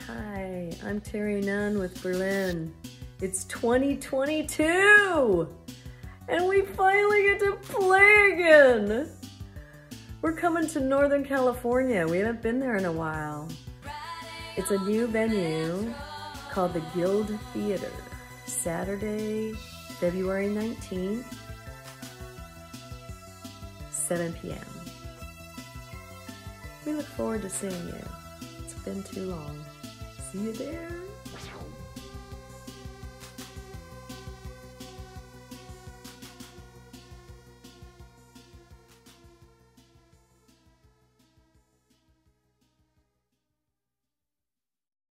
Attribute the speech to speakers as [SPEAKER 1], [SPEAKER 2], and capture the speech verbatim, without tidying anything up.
[SPEAKER 1] Hi, I'm Terri Nunn with Berlin. It's twenty twenty-two, and we finally get to play again. We're coming to Northern California. We haven't been there in a while. It's a new venue called the Guild Theater. Saturday, February nineteenth, seven p m We look forward to seeing you. It's been too long. See you there.